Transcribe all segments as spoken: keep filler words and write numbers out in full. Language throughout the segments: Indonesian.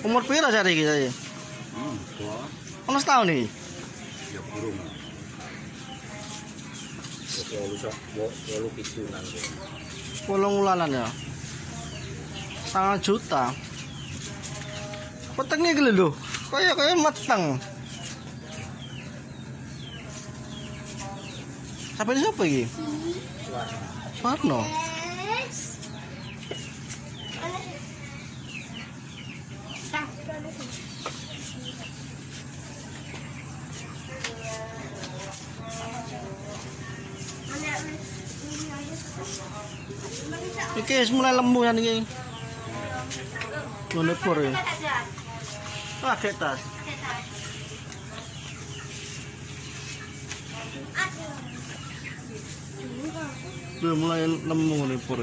Umur pira jare iki saya? Hmm, tua. Ono setahun iki. Ya burung. Wolu sok, wolu pitu nang. Wolung wulanan ya. Setengah juta. Petengnya iki lho. Kaya kaya meteng. Siapa ini siapa iki? Suwarno. Iki wis mulai lemu kan iki. Ngene pur ya. Wah, ketas. Udah mulai lemu ngene pur.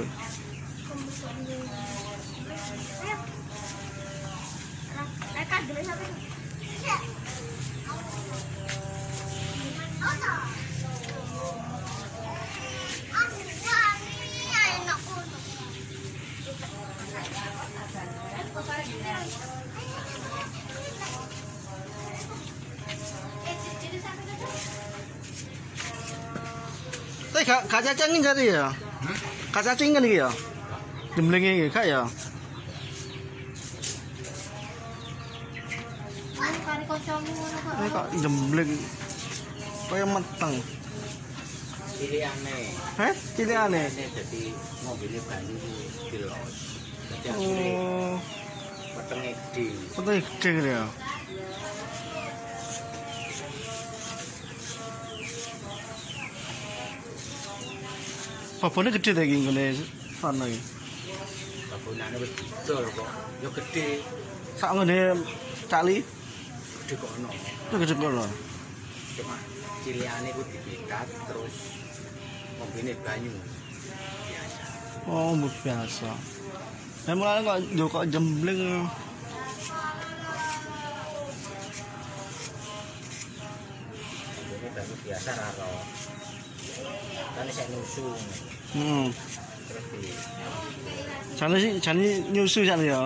Tapi gak gak cacingin jadi ya? Gak cacingin iki ya? Jembleng iki gak ya? Ini kok jembleng kaya meteng. Cilikane. Heh, cilikane. Jadi mobilnya banyu kilos. Oh, Petenge gede. peteng gede ya. Babone gede ta iki ngene sana iki. Babonane wis didol kok. Ya gede. Sak ngene cali Gede kok ono. itu gede kono. Cuma cilikane ku dipikat terus mobilnya banyu. Biasa. Oh, mbok biasa. Lah mulane kok yo kok jembleng. Mobilnya banyu biasa raro. Kan isek nusu. Heeh. Terus di Jane sih jane nyusu jan ya.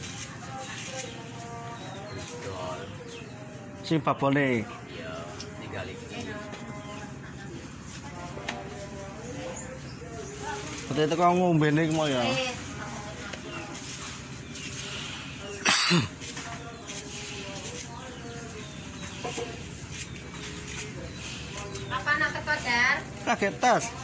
didol. Sing babone. Ya tinggal iki. Berarti teko ngombene ki mau ya. Apa nak teko, Dar? Kaget tas.